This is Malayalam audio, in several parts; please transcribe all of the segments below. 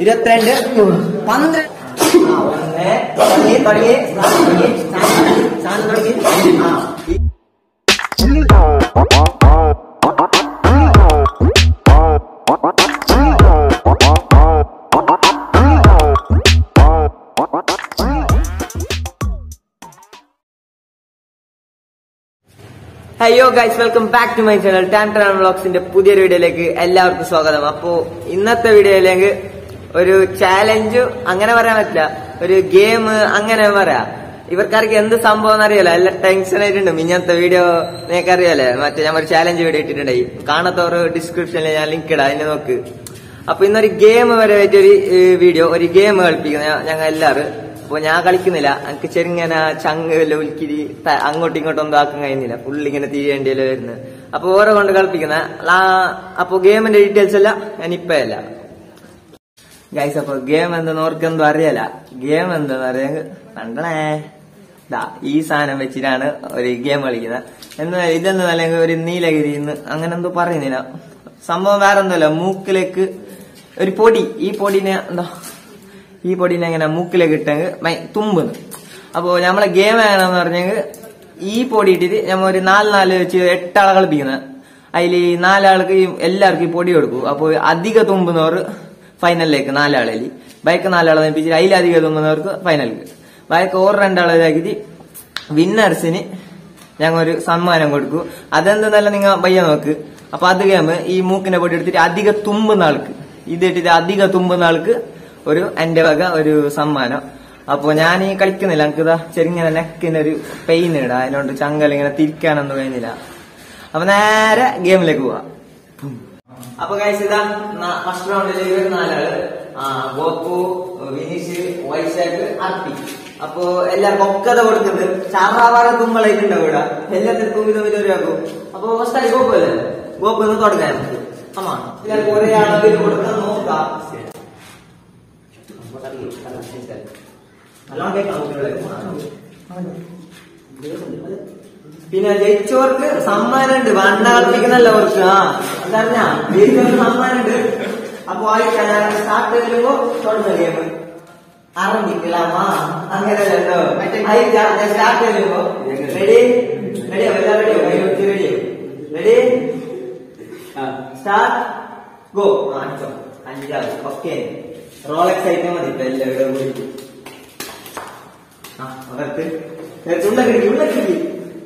22 12 തുടങ്ങി hello guys, welcome back to my channel ടാം ടാം വ്ളോഗ്സിന്റെ പുതിയൊരു വീഡിയോയിലേക്ക് എല്ലാവർക്കും സ്വാഗതം. അപ്പോ ഇന്നത്തെ വീഡിയോയിലേക്ക് ഒരു ചാലഞ്ച് അങ്ങനെ പറയാൻ പറ്റില്ല, ഒരു ഗെയിം അങ്ങനെ പറയാം. ഇവർക്കാർക്ക് എന്ത് സംഭവം എന്നറിയാലോ, എല്ലാം ടെൻഷൻ ആയിട്ടുണ്ട്. ഇന്നത്തെ വീഡിയോ നിങ്ങൾക്ക് അറിയാലേ, മറ്റേ ഞാൻ ഒരു ചാലഞ്ച് വീഡിയോ ഇട്ടിട്ടുണ്ടായി, കാണാത്തവർ ഡിസ്ക്രിപ്ഷനിൽ ഞാൻ ലിങ്ക് ഇടാം, അതിനെ നോക്ക്. അപ്പൊ ഇന്നൊരു ഗെയിം വരെ ഒരു വീഡിയോ, ഒരു ഗെയിം കളിപ്പിക്കുന്ന ഞങ്ങൾ എല്ലാവരും. അപ്പൊ ഞാൻ കളിക്കുന്നില്ല, എനിക്ക് ചെറുങ്ങനെ ചങ്ങ് ഉൽക്കിരി അങ്ങോട്ടും ഇങ്ങോട്ടും ഒന്നും ആക്കാൻ കഴിയുന്നില്ല, പുള്ളിങ്ങനെ തിരിയേണ്ടിയല്ലോ വരുന്നത്. അപ്പൊ ഓരോ കൊണ്ട് കളിപ്പിക്കുന്ന. അപ്പൊ ഗെയിമിന്റെ ഡീറ്റെയിൽസ് എല്ലാം ഞാനിപ്പോ അല്ല ഗൈസ്. അപ്പൊ ഗെയിം എന്താന്ന് ഓർക്കെന്തോ അറിയാല. ഗെയിം എന്താന്ന് അറിയാ കണ്ടണേ, ഈ സാധനം വെച്ചിട്ടാണ് ഒരു ഗെയിം കളിക്കുന്നത്. ഇതെന്ന് അല്ലെങ്കിൽ ഒരു നീലഗിരി അങ്ങനെ എന്തോ പറയുന്നില്ല. സംഭവം വേറെ എന്തല്ല, മൂക്കിലേക്ക് ഒരു പൊടി, ഈ പൊടിനെ എങ്ങനെ മൂക്കിലേക്ക് ഇട്ടെങ്കിൽ തുമ്പുന്നു. അപ്പൊ നമ്മളെ ഗെയിം എങ്ങനെയാന്ന് പറഞ്ഞെങ്കിൽ, ഈ പൊടി ഇട്ടിട്ട് നമ്മ ഒരു 4 വെച്ച് 8 ആളെ കളിപ്പിക്കുന്നത്. അതിൽ 4 ആൾക്ക് എല്ലാവർക്കും ഈ പൊടി കൊടുക്കും. അപ്പൊ അധിക തുമ്പുന്നവർ ഫൈനലിലേക്ക് 4 ആളിൽ, ബൈക്ക് 4 ആളെ നയിപ്പിച്ചിട്ട് അതിലധികം തുമ്പുന്നവർക്ക് ഫൈനലിലേക്ക്, ബൈക്ക് 2 ആളെ ഇതാക്കിട്ട് വിന്നേഴ്സിന് ഞങ്ങൾ ഒരു സമ്മാനം കൊടുക്കും. അതെന്തെന്നല്ല നിങ്ങൾ പയ്യ നോക്ക്. അപ്പൊ അത് ഗെയിം, ഈ മൂക്കിന്റെ പൊടി എടുത്തിട്ട് അധിക തുമ്പുന്ന ആൾക്ക്, ഇതിട്ടിട്ട് അധിക തുമ്പുന്ന ആൾക്ക് എന്റെ വക ഒരു സമ്മാനം. അപ്പൊ ഞാൻ ഈ കളിക്കുന്നില്ല, എനിക്കിതാ ചെറിങ്ങനെ നെക്കിന് ഒരു പെയിൻ ഇടാ, അതിനോണ്ട് ചങ്കലിങ്ങനെ തിരിക്കാനൊന്നും കഴിയുന്നില്ല. അപ്പൊ നേരെ ഗെയിമിലേക്ക് പോവാ. അപ്പൊ കഴിച്ച് ഇതാ ഫസ്റ്റ് റൗണ്ടിൽ 4 ആള്, ഗോപു, വിനീഷ്, വൈശാഖ്, ആർത്തി. അപ്പൊ എല്ലാവർക്കും ഒക്കത കൊടുക്കുന്നത് ചാറാവാറ തുമ്പളായിട്ടുണ്ടാവും ഇവിടെ, എല്ലാത്തിനും ഇതൊരാക്കും. അപ്പൊ ഫസ്റ്റ് ഗോപു അല്ലേ, ഗോപു ഒന്ന് തുടങ്ങാൻ നമുക്ക്. അമ്മ എല്ലാവർക്കും ഒരേ അളവിൽ കൊടുക്കാൻ നോക്കാം. പിന്നെ ജയിച്ചവർക്ക് സമ്മാനം ഉണ്ട്, വണ്ട കളിപ്പിക്കുന്നല്ല അവർക്ക്. അതറിഞ്ഞാ ജയിച്ചവർക്ക് സമ്മാനം ഉണ്ട്. അപ്പൊ സ്റ്റാർട്ട് വരുമ്പോ തുടങ്ങുന്ന ഗെയിം ആരംഭിക്കലാമാ, അങ്ങനെയല്ലോ. സ്റ്റാർട്ട് വരുമ്പോ ready ready ready ready start go. 5 ആൾ ഓക്കെ. റോളക്സ് ആയിട്ട് മതി ഇപ്പൊ എല്ലാവരും കൂടി. അവർക്ക് ഉള്ളക്കിടി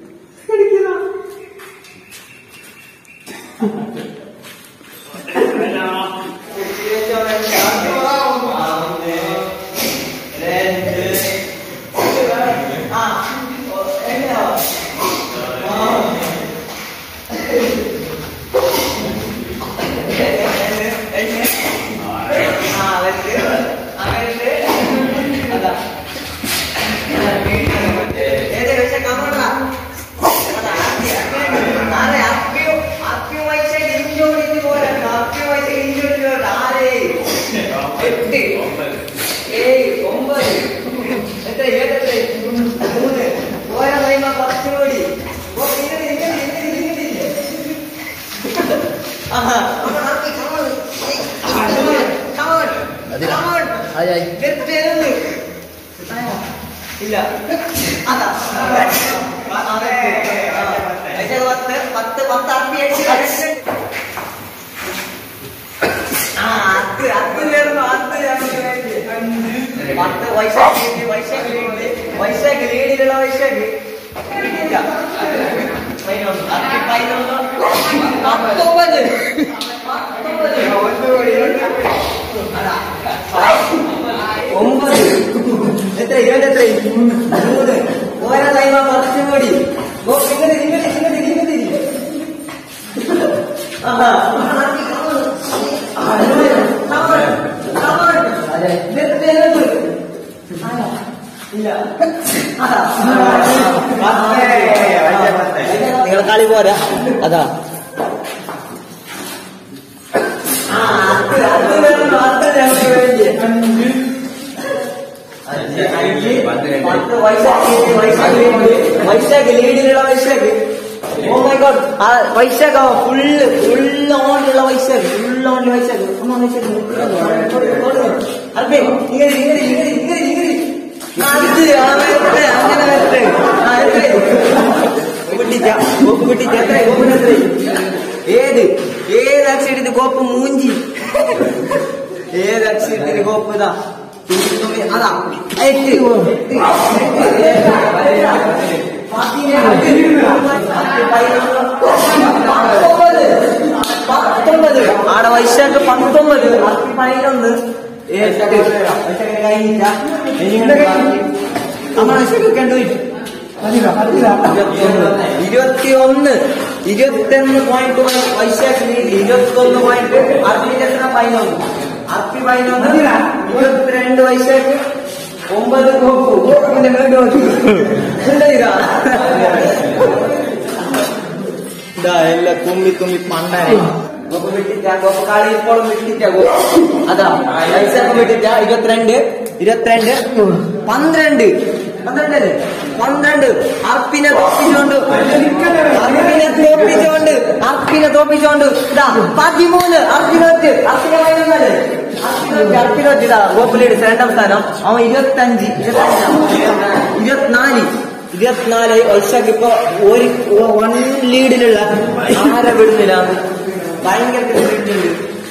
ഇല്ല. 10 വൈശാഖ് ലീഡിലുള്ള വൈശാഖ് ഇല്ല. 9 എത്ര 23 ഓരോ ടൈമ കുറച്ചും കൂടി. നിങ്ങൾ കളി പോരാ, അതാ വൈശാഖ് ലീഡിലുള്ള Vaishakh. Oh my god, Vaishakh full ഓണിലുള്ള വൈശാഖ്, ഫുള്ള് ഓൺലി വൈശാഖ്. അർപ്പി ഇങ്ങനെ ഇങ്ങനെ ഇങ്ങനെ ഇങ്ങനെ ഇങ്ങനെ അങ്ങനെ ഏത് ഏത് അക്ഷരത്തിന് കോപ്പ് മൂഞ്ചി ഏത് അക്ഷരത്തിന് കോപ്പ് ഇതാ അതാ ആടെ വൈശാഖ് 19 11 കഴിഞ്ഞില്ല നമ്മളെ കണ്ടു 21 21 വൈശാഖിന് 21 പോയിന്റ് അർപ്പിന്റെ എത്ര 11 അർപ്പി 11 22 വൈശാഖ് 9 കോപ്പിന്റെ എല്ലാം തുമ്പി തുമ്പി പണ്ടായി ഗോപ്പ് വിട്ടിട്ട ഗോപ്പ് കളി ഇപ്പോഴും വിട്ടിട്ട അതാ വൈശാഖ് വിട്ടിട്ട 22 12 അർപ്പിനെ തോപ്പിച്ചോണ്ട് ഇതാ 13 അർപ്പിനോറ്റ് ഇതാ ഗോപ്പിലേട് രണ്ടാം സ്ഥാനം അവൻ 24 വൈശാഖ് ഇപ്പൊ ഒരു 1 ലീഡിലുള്ള ആരെ വിടുന്നില്ല ഭയങ്കര ലീഡിലുണ്ട്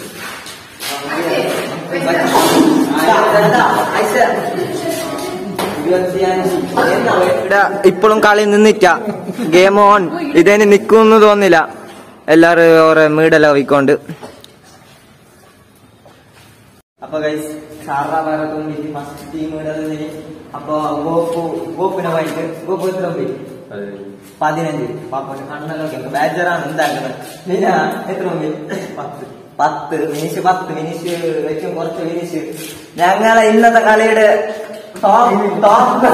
ഇപ്പോഴും കളി നിന്നിട്ട ഗെയിം ഓൺ ഇതേന് നിക്കുമെന്ന് തോന്നില്ല എല്ലാരും ഓരോ മീഡെല്ലാം പോയിക്കൊണ്ട് അപ്പൊ ഗൈസ് സാറാ ഭാരതം ഫസ്റ്റ് ടീം ഇടതിന് അപ്പൊ ഗോപ്പിനെ പോയിട്ട് ഗോപ്പ് എത്ര പോയി 15 പാപ്പന് കണ്ണെല്ലാം ബാജറാണ് എന്താക്കുന്നത് എത്ര പോയി 10 ഫിനിഷ് വെച്ചും കുറച്ച് ഫിനിഷ് ഞങ്ങളെ ഇന്നത്തെ കളിയുടെ 30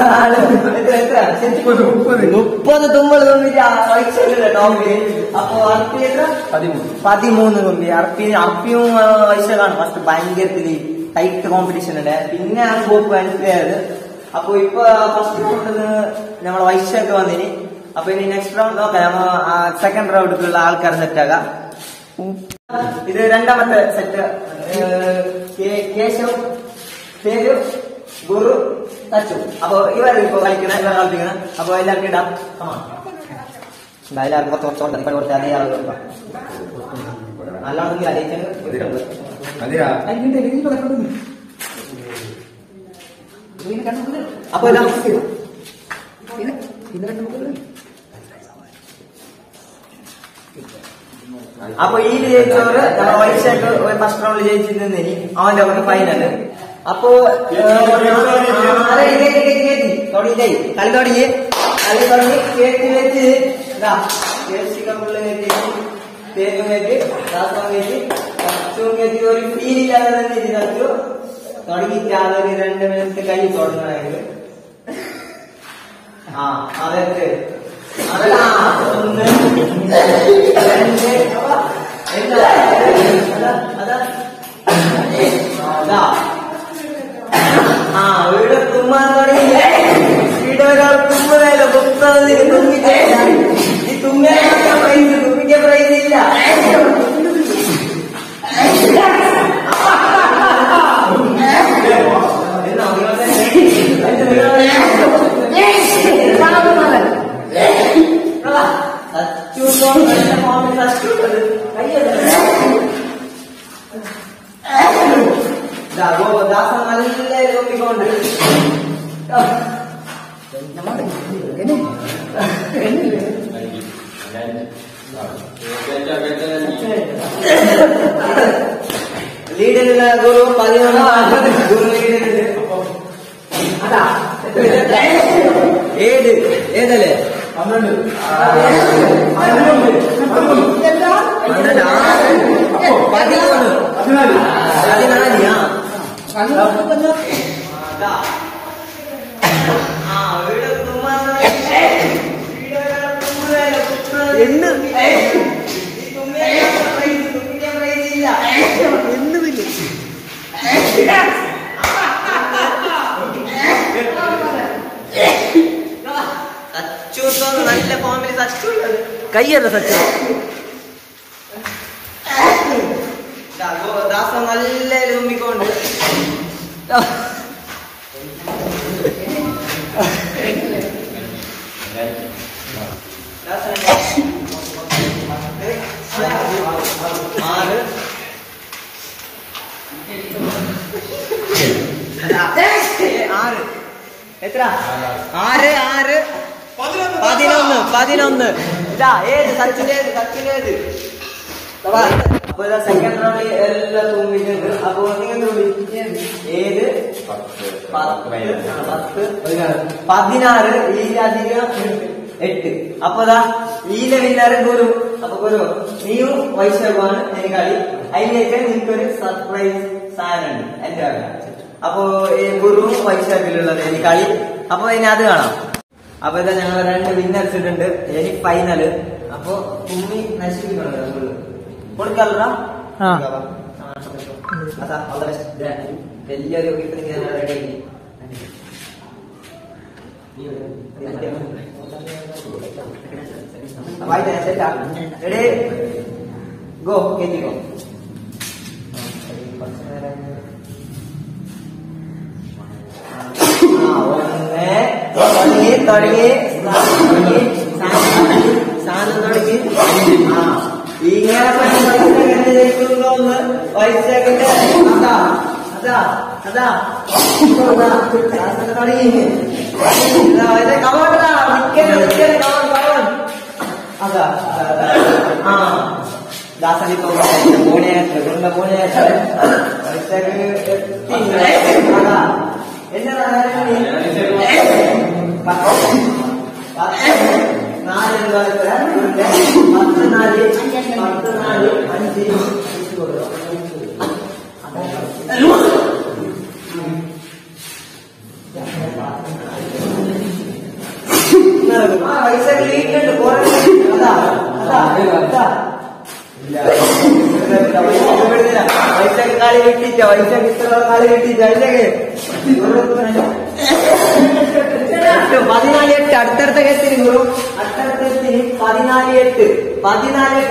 തുമ്പൾ തുമ്പിട്ട് ടോപ്പില് അപ്പൊ അർപ്പി എത്ര 13 തുമ്പി അർപ്പിയും വൈശാഖാണ് ഫസ്റ്റ് ഭയങ്കരത്തില് ടൈറ്റ് കോമ്പറ്റീഷൻ ഉണ്ട് പിന്നെയാണ് ഗോപ്പ് മനസ്സിലായത് അപ്പൊ ഇപ്പൊ ഫസ്റ്റ് റൗണ്ടിന് നമ്മളെ വൈശാഖ് വന്നിനി അപ്പൊ ഇനി നെക്സ്റ്റ് റൗണ്ട് നോക്കാം സെക്കൻഡ് റൗണ്ടിലുള്ള ആൾക്കാർ സെറ്റാകാം ഇത് രണ്ടാമത്തെ സെറ്റ് കേശവ് പേര് ഗുരു തച്ചു അപ്പൊ ഇവരിപ്പോ കളിക്കണം അപ്പൊ എല്ലാവർക്കും ഇടാം എല്ലാവർക്കും കുറച്ച് അതേ ആളുകൾ നല്ലോണമെങ്കിൽ അപ്പൊ അപ്പൊ ഈ ജയിച്ചവര് നമ്മുടെ വൈശാഖ് ഫസ്റ്റ് റൗണ്ടിൽ ജയിച്ചിരുന്നേനി അവന്റെ ഒരു ഫൈനല് അപ്പോ കളി തുടങ്ങി കേക്ക് വെച്ച് തേക്കും വെച്ച് ദാസം വെച്ച് കച്ചും വെച്ച് ഒരു ഫീലില്ലാതെ തന്നെ കച്ചു തുടങ്ങിയിട്ട് അതൊരു 2 മിനിറ്റ് കഴിഞ്ഞ് തുടങ്ങണമെങ്കിൽ അതൊക്കെ വീട് തുമ്മാൻ തുടങ്ങി വീട് ഒരാൾ തുമ്മുന്നതല്ല പുസ്തകത്തിന് തുമ്മിക്ക് ഈ തുമ്മിയ പ്രൈസ് തുമ്മിക്ക് പ്രൈസ് ഇല്ല ദാസം നല്ല നോക്കിക്കൊണ്ട് ലീഡിലുള്ള ഗുരു 11 ഗുരു ലീഡിലുണ്ട് ഏതല്ലേ 14 നല്ല ഫോമിൽ സച്ചുള്ളത് കയ്യല്ല സച്ചു ദാസം നല്ല തുമ്പിക്കൊണ്ട് എത്ര 6 11 ഇതാ ഏത് സച്ചിനേത് അപ്പൊ സെക്കൻഡ് റൗണ്ടിൽ എല്ലാം തൂങ്ങിയിട്ടുണ്ട്. അപ്പൊ നിങ്ങൾ ഏത് 16 ഈലധികം 8. അപ്പൊ ഈലെ വിന്നർ ഗുരു. അപ്പൊ ഗുരു നീയും വൈശാഖുമാണ് എനിക്ക് കളി. അതിലേക്ക് നിനക്കൊരു സർപ്രൈസ് സാധനം ഉണ്ട് എന്റെ വക. അപ്പൊ ഗുരുവും വൈശാഖിലുള്ളത് എനിക്ക് കളി. അപ്പൊ ഇനി അത് കാണാം. അപ്പൊ ഇതാ ഞങ്ങൾ 2 വിന്നേഴ്സ് ഇട്ടുണ്ട്. ഇനി ഫൈനല്. അപ്പൊ ഭൂമി നശിപ്പിക്കണല്ലോ കൊടുക്കാലോ. വലിയൊരു റെഡി ഗോ കേറ്റിക്കോ. തുടങ്ങി സാധനം തുടങ്ങി. ഇങ്ങനെ ജയിക്കുന്നോന്ന് വൈശാഖിന്റെ തുടങ്ങി. കവോട്ടാ അതാ ദാസനിപ്പോ പോണിയായിട്ട് വൈശാഖ് അതാ എന്നാ 4 വൈശാഖ് ലീഡിലുണ്ട്. വൈശാഖ് കളി കിട്ടിച്ച വൈശാഖ് ഇത്ര കളി കിട്ടിച്ച വൈശാഖ് 14-8 അടുത്തടുത്ത കേസിന് ഗുരു. അടുത്തടുത്ത കേസിന് 14-8 വൈശാഖ്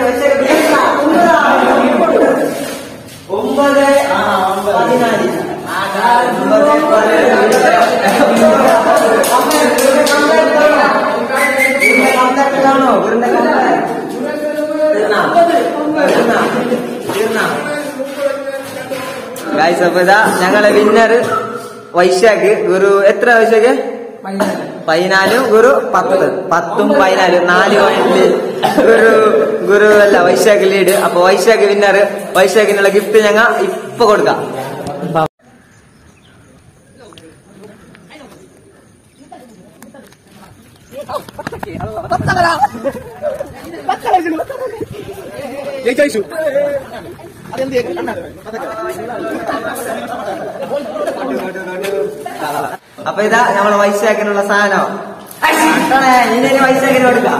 9. അപ്പൊ ഇതാ ഞങ്ങളെ വിന്നർ വൈശാഖ്. ഗുരു എത്ര വൈശാഖ്? 14 ഗുരു 10. 10ഉം 14 4 പോയിന്റില് ഗുരു അല്ല വൈശാഖ് ലീഡ്. അപ്പൊ വൈശാഖ് വിന്നർ. വൈശാഖിനുള്ള ഗിഫ്റ്റ് ഞങ്ങൾ ഇപ്പൊ കൊടുക്കാം. അപ്പൊ ഇതാ നമ്മളെ വൈശാഖിനുള്ള സാധനം. ഇനി വൈശാഖിന് കൊടുക്കാം.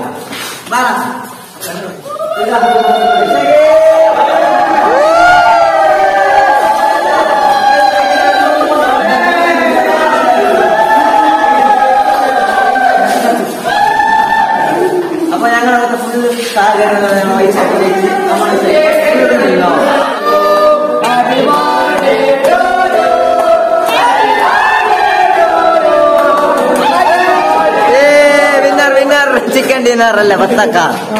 അപ്പൊ ഞങ്ങളൊക്കെ ഫുൾ സാഹചര്യം വൈശാഖിലേക്ക് ചിക്കൻ ഡിന്നർ അല്ലേ പത്തക്ക.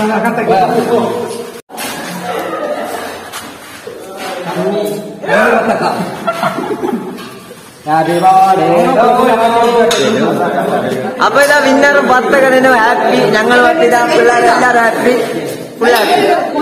അപ്പൊ ഇതാ വിന്നർ പത്തക്കനും ഹാപ്പി. ഞങ്ങൾ ഇതാ പിള്ളേർ എല്ലാരും ഹാപ്പി, ഫുൾ ഹാപ്പി.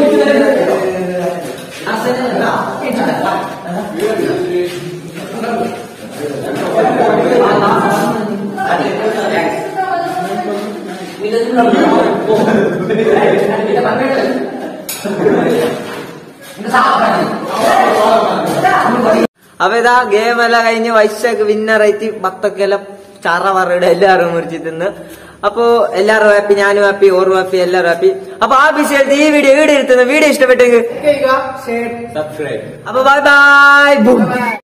അപ്പൊ ഇതാ ഗെയിം എല്ലാം കഴിഞ്ഞ് വൈശാഖ് വിന്നറായിട്ട് 10 എല്ലാം ചറവറയുടെ എല്ലാവരും മുറിച്ച് തിന്ന്. അപ്പൊ എല്ലാവരും ഹാപ്പി, ഞാനും ഹാപ്പി, ഓറും ഹാപ്പി, എല്ലാവരും ഹാപ്പി. അപ്പൊ ആ വിഷയത്തിൽ ഈ വീഡിയോ വീഡിയോ ഇഷ്ടപ്പെട്ടെങ്കിൽ സബ്സ്ക്രൈബ്. അപ്പൊ ബൈ ബൈ.